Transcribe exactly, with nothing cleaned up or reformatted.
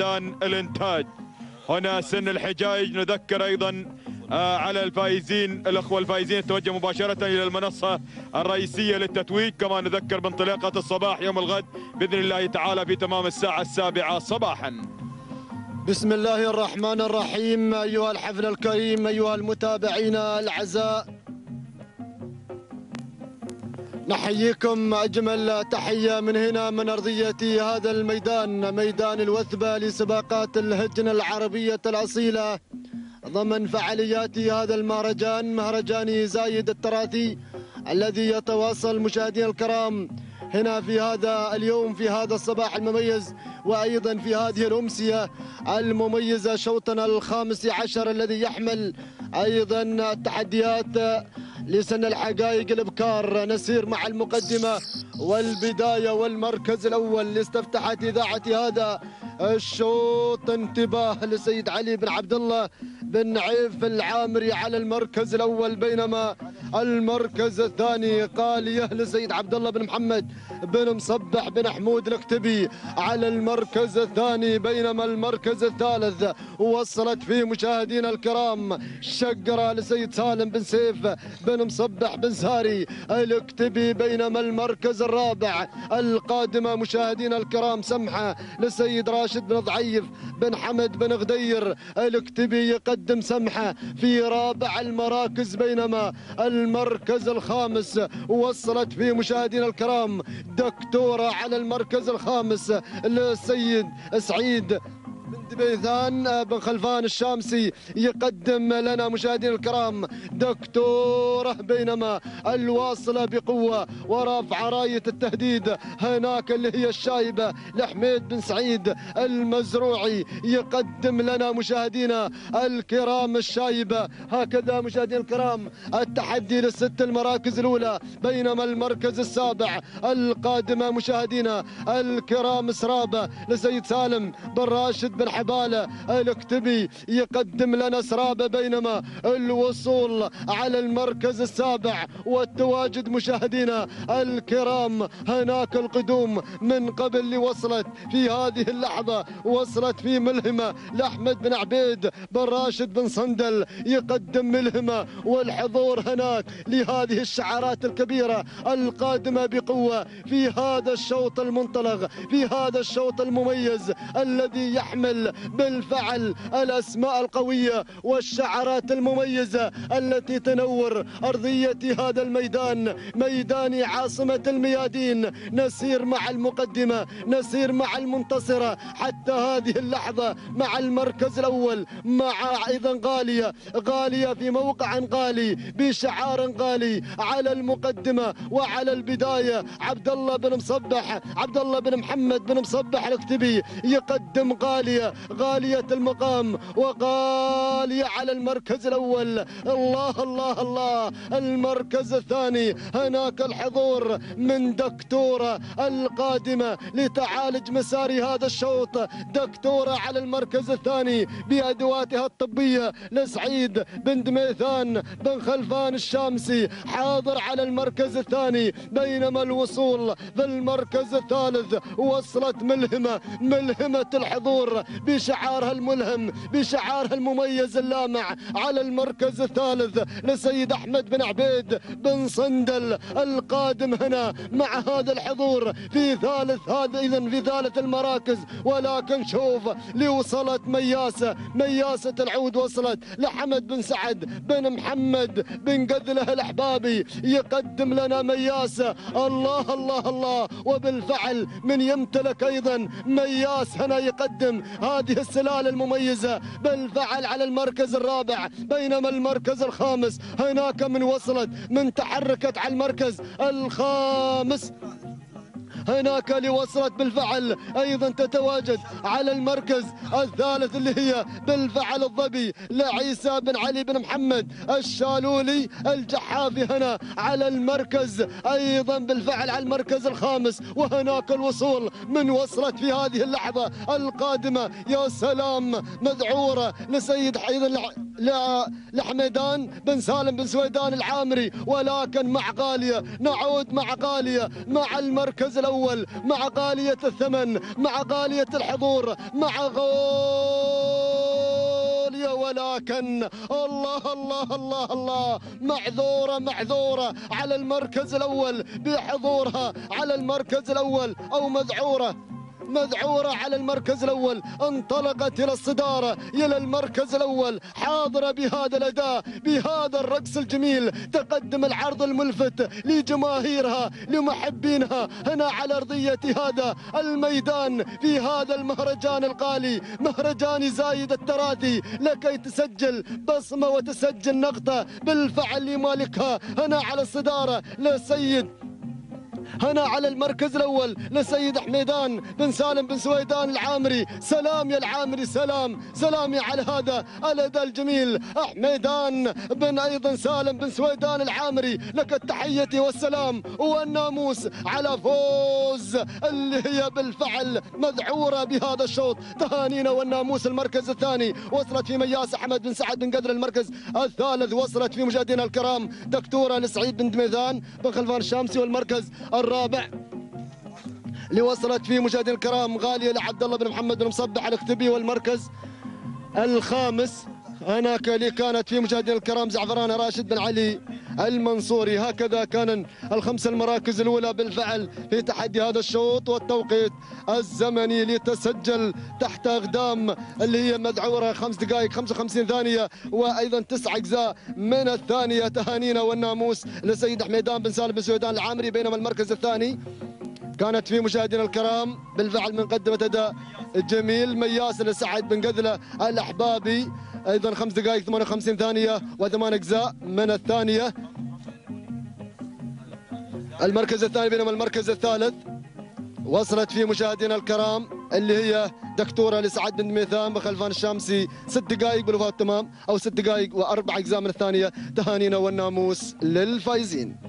ميدان الانتاج. هنا سن الحجاج. نذكر ايضا على الفائزين الاخوه الفائزين التوجه مباشره الى المنصه الرئيسيه للتتويج. كما نذكر بانطلاقه الصباح يوم الغد باذن الله تعالى في تمام الساعه السابعه صباحا. بسم الله الرحمن الرحيم. ايها الحفل الكريم، ايها المتابعين الاعزاء، نحييكم أجمل تحية من هنا من أرضية هذا الميدان، ميدان الوثبة لسباقات الهجنة العربية الأصيلة ضمن فعاليات هذا المهرجان، مهرجان زايد التراثي الذي يتواصل مشاهدينا الكرام هنا في هذا اليوم، في هذا الصباح المميز، وأيضا في هذه الأمسية المميزة، شوطنا الخامس عشر الذي يحمل أيضا التحديات لسن الحقائق الابكار. نسير مع المقدمه والبدايه والمركز الاول لاستفتحت اذاعه هذا الشوط. انتباه لسيد علي بن عبد الله بن عيف العامري على المركز الاول، بينما المركز الثاني قاليه لسيد عبد الله بن محمد بن مصبح بن حمود الاكتبي على المركز الثاني، بينما المركز الثالث وصلت فيه مشاهدينا الكرام شقره لسيد سالم بن سيف بن مصبح بن ساري الاكتبي، بينما المركز الرابع القادمه مشاهدينا الكرام سمحه لسيد راشد بن ضعيف بن حمد بن غدير الاكتبي يقدم سمحه في رابع المراكز، بينما المركز الخامس وصلت فيه مشاهدينا الكرام دكتوره على المركز الخامس للسيد سعيد بن دبيثان بن خلفان الشامسي يقدم لنا مشاهدينا الكرام دكتوره، بينما الواصله بقوه ورافعه رايه التهديد هناك اللي هي الشايبه لحميد بن سعيد المزروعي يقدم لنا مشاهدينا الكرام الشايبه. هكذا مشاهدينا الكرام التحدي للست المراكز الاولى، بينما المركز السابع القادمه مشاهدينا الكرام سرابه لسيد سالم بن راشد بن حباله الاكتبي يقدم لنا سرابه، بينما الوصول على المركز السابع والتواجد مشاهدينا الكرام هناك القدوم من قبل اللي وصلت في هذه اللحظه، وصلت في ملهمه لاحمد بن عبيد بن راشد بن صندل يقدم ملهمه، والحضور هناك لهذه الشعارات الكبيره القادمه بقوه في هذا الشوط المنطلق، في هذا الشوط المميز الذي يحمل بالفعل الأسماء القوية والشعارات المميزة التي تنور أرضية هذا الميدان، ميدان عاصمة الميادين. نسير مع المقدمة، نسير مع المنتصرة حتى هذه اللحظة مع المركز الأول، مع أيضا غالية غالية في موقع غالي بشعار غالي على المقدمة وعلى البداية. عبد الله بن مصبح عبد الله بن محمد بن مصبح الاكتبي يقدم غالية غالية المقام وغالية على المركز الأول. الله الله الله. المركز الثاني هناك الحضور من دكتورة القادمة لتعالج مسار هذا الشوط، دكتورة على المركز الثاني بأدواتها الطبية لسعيد بن دميثان بن خلفان الشامسي حاضر على المركز الثاني، بينما الوصول في المركز الثالث وصلت ملهمة ملهمة الحضور بشعارها الملهم بشعارها المميز اللامع على المركز الثالث لسيد أحمد بن عبيد بن صندل القادم هنا مع هذا الحضور في ثالث هذا إذن في ثالث المراكز. ولكن شوف اللي وصلت مياسة مياسة العود وصلت لحمد بن سعد بن محمد بن قذله الأحبابي يقدم لنا مياسة. الله الله الله. وبالفعل من يمتلك أيضا مياس هنا يقدم هذه السلالة المميزة بالفعل على المركز الرابع، بينما المركز الخامس هناك من وصلت من تحركت على المركز الخامس هناك اللي وصلت بالفعل أيضا تتواجد على المركز الثالث اللي هي بالفعل الظبي لعيسى بن علي بن محمد الشالولي الجحافي هنا على المركز أيضا بالفعل على المركز الخامس. وهناك الوصول من وصلت في هذه اللحظة القادمة يا سلام مذعورة لسيد أيضا لحميدان بن سالم بن سويدان العامري، ولكن مع غالية. نعود مع غالية مع المركز الأول، مع غالية الثمن، مع غالية الحضور، مع غالية، ولكن الله الله الله الله معذورة معذورة على المركز الأول بحضورها على المركز الأول، أو مذعورة مذعورة على المركز الأول. انطلقت إلى الصدارة، إلى المركز الأول، حاضرة بهذا الأداء، بهذا الرقص الجميل. تقدم العرض الملفت لجماهيرها لمحبينها هنا على أرضية هذا الميدان في هذا المهرجان الغالي، مهرجان زايد التراثي، لكي تسجل بصمة وتسجل نقطة بالفعل لمالكها هنا على الصدارة للسيد، هنا على المركز الأول لسيد حميدان بن سالم بن سويدان العامري. سلام يا العامري، سلام سلامي على هذا الأداء الجميل. حميدان بن أيضا سالم بن سويدان العامري، لك التحية والسلام والناموس على فوز اللي هي بالفعل مذعورة بهذا الشوط. تهانينا والناموس. المركز الثاني وصلت في مياس أحمد بن سعد بن قدر. المركز الثالث وصلت في مشاهدينا الكرام دكتورة لسعيد بن دميثان بن خلفان الشامسي. والمركز الرابع اللي وصلت فيه مشاهدينا الكرام غالية لعبد الله بن محمد بن مصبح الاكتبي. والمركز الخامس هناك اللي كانت في مشاهدينا الكرام زعفران راشد بن علي المنصوري. هكذا كان الخمس المراكز الأولى بالفعل في تحدي هذا الشوط. والتوقيت الزمني لتسجل تحت أقدام اللي هي مذعورة خمس دقائق خمسة وخمسين ثانية وأيضا تسع أجزاء من الثانية. تهانينا والناموس لسيد حميدان بن سالم بن سويدان العامري. بينما المركز الثاني كانت في مشاهدينا الكرام بالفعل من قدمة أداء جميل مياس لسعد بن قذلة الأحبابي، أيضا خمس دقائق ثمانية وخمسين ثانية وثمان أجزاء من الثانية. المركز الثاني. بينما المركز الثالث وصلت فيه مشاهدينا الكرام اللي هي دكتورة لسعد بن دميثان بخلفان الشامسي ست دقائق بالوفاة التمام، أو ست دقائق وأربع أجزاء من الثانية. تهانينا والناموس للفائزين.